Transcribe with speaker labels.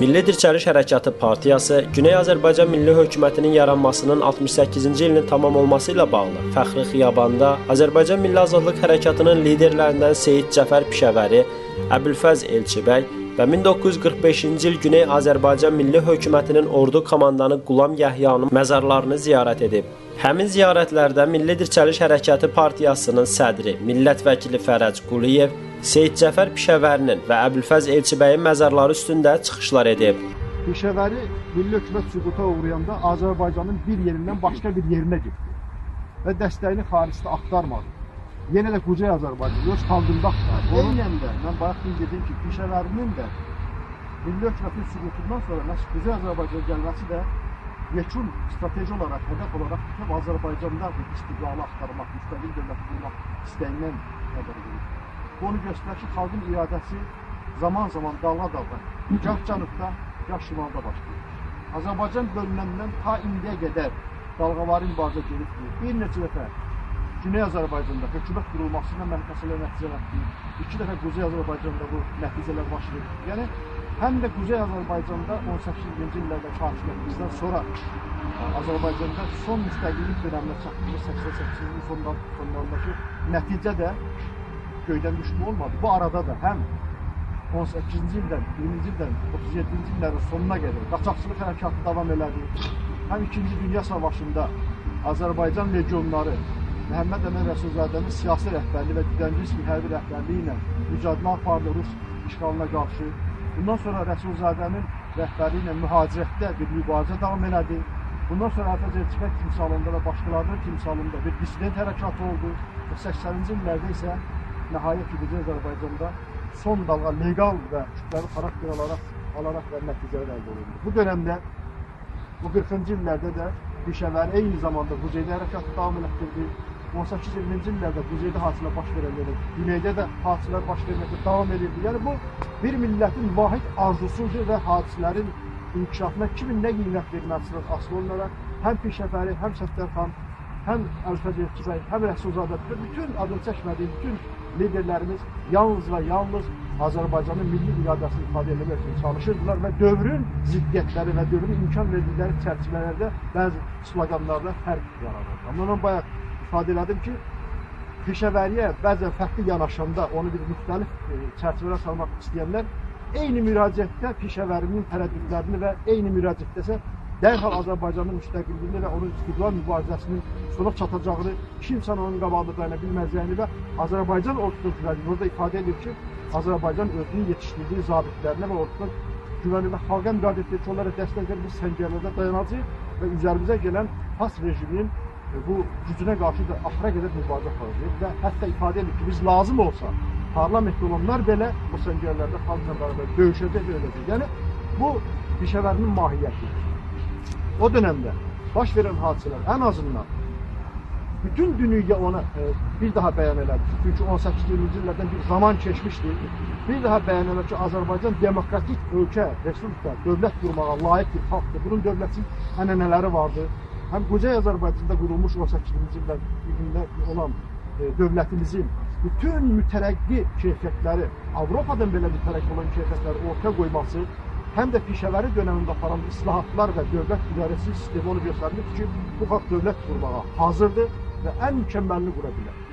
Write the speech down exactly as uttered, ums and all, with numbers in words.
Speaker 1: Milli Dirçəliş Hərəkatı Partiyası Güney Azərbaycan Milli Hökumətinin yaranmasının altmış səkkizinci ilinin tamam olması ilə bağlı Fəxri Xiyabanda Azərbaycan Milli Azadlıq Hərəkatının liderlərindən Seyid Cəfər Pişəvəri, Əbülfəz Elçibəy və min doqquz yüz qırx beşinci il Güney Azərbaycan Milli Hökumətinin ordu komandanı Qulam Yəhyanın məzarlarını ziyarət edib. Həmin ziyarətlərdə Milli Dirçəliş Hərəkatı Partiyasının sədri, millət vəkili Fərəc Quliyev, Seyid Cəfər Pişəvərinin və Əbülfəz Elçibəyin məzarları üstündə çıxışlar edib.
Speaker 2: Pişəvəri milli hökumət süquta uğrayanda Azərbaycanın bir yerindən başqa bir yerinə getdi və dəstəyini xaricdə axtarmadı. Yenə də Quzey Azərbaycan öz xalqında axtardı. Eynən də mən bayaq dedim ki, Pişəvərinin də milli hökumətin süqutundan sonra məhz Quzey Azərbaycan gəlməsi də yekun strateji olaraq, hədəf olaraq bütün Azərbaycanda bir istiqlalı axtarmaq, müstəqil dövləti qurmaq istəyindən nəzərə edilir. Bu onu göstərir ki, xalqın iradəsi zaman-zaman dalğa-dalğa, gah cənubda, gah şimalda başlayır. Azərbaycan bölünəndən ta indiyə qədər dalğavari mübarizə gedibdir. Bir neçə dəfə Güney Azərbaycanda hökumət qurulmasıyla məsələ nəticələndir. İki dəfə Quzey Azərbaycanda bu nəticələr baş verir. Yəni, həm də Quzey Azərbaycanda on səkkizinci illərdə hakimiyyətimizdən sonra Azərbaycanda son müstəqillik dönəminə çatdığımız səksən səkkizinci sonlarındakı nəticə də göydən düşmü olmadı. Bu arada da həm on səkkizinci ildən, iyirminci ildən, otuz yeddinci illərin sonuna qədər qaçaqçılıq hərəkatı davam elədi. Həm ikinci Dünya Savaşında Azərbaycan legionları Məhəmməd Əmin Rəsulzadənin siyasi rəhbərliyi və Güdəncinski hərbi rəhbərliyi ilə mücadilə apardı Rus işğalına qarşı. Bundan sonra Rəsulzadənin rəhbərliyi ilə mühacirətdə bir mübarizə davam elədi. Bundan sonra Əbülfəz Elçibəy timsalında və başqalarının timsalında bir dissident hərəkatı oldu. səksəninci illərdə isə nəhayət ki, Quzey Azərbaycanda son dalğa legal və kütləvi xarakter alaraq, alaraq və nəticələr əldə olundu. Bu dönəmdə, bu qırxıncı illərdə də Pişəvəri eyni zamanda Quzeydə hərəkatı davam elətdirdi. on səkkiz iyirminci illərdə Quzeydə hadisələr baş verəndə, Güneydə də hadisələr baş verməkdə davam edirdi. Yəni bu, bir millətin vahid arzusudur və hadisələrin inkişafına kimin nə qiymət verməsindən asılı olaraq həm Pişəvəri, həm Səttərxan, həm Əbülfəz Elçibəy, həm Rəsulzadə, bütün adını çəkmədiyi bütün liderlərimiz yalnız və yalnız Azərbaycanın milli iradəsini ifadə etmək üçün çalışırdılar və dövrün ziddiyyətləri və dövrün imkan verdikləri çərçivələrdə bəzi sloqanlarda fərq yaranır. Amma mən bayaq ifadə elədim ki, Pişəvəriyə bəzən fərqli yanaşanda onu bir müxtəlif çərçivələrə salmaq istəyənlər eyni müraciətdə Pişəvərinin tərəddüdlərini və eyni müraciətdəsə dərhal Azərbaycanın müstəqilliyini və onun istiqlal mübarizəsinin sona çatacağını, kimsə onun qabağında dayana bilməyəcəyini və Azərbaycan ordusunun güvəni burada ifadə edir ki, Azərbaycan özünün yetişdirdiyi zabitlərinə və ordusunun güvəni və xalqa müraciət edir ki, onlara dəstək verir, biz səngərlərdə dayanacaq və üzərimizə gələn pas rejiminin bu gücünə qarşı da axıra qədər mübarizə aparacaq və hətta ifadə edir ki, biz lazım olsa, parlamentdə olanlar belə o səngərlərdə xalqla bərabər döyüşəcək və edəcək. Yəni, bu Pişəvərinin mahiyyətidir. O dönemde baş verən hadisələr ən azından bütün dünyaya ona e, bir daha bəyan elədi. Çünki on səkkiz iyirminci illərdən bir zaman keçmişdi. Bir daha bəyan elədi ki, Azərbaycan demokratik ölkə, respublika, dövlət qurmağa layiq bir xalqdır. Bunun dövlətin ənənələri vardı. Həm Quzey Azərbaycanda qurulmuş on səkkizinci illərdə olan e, dövlətimizin bütün mütərəqqi keyfiyyətləri, Avropadan belə mütərəqqi olan keyfiyyətləri ortaya qoyması, həm də Pişəvəri dönəmində aparan islahatlar və dövlət idarəsi sistemi onu göstərmişdir ki, bu xalq dövlət qurmağa hazırdır və ən mükəmməlini qura bilər.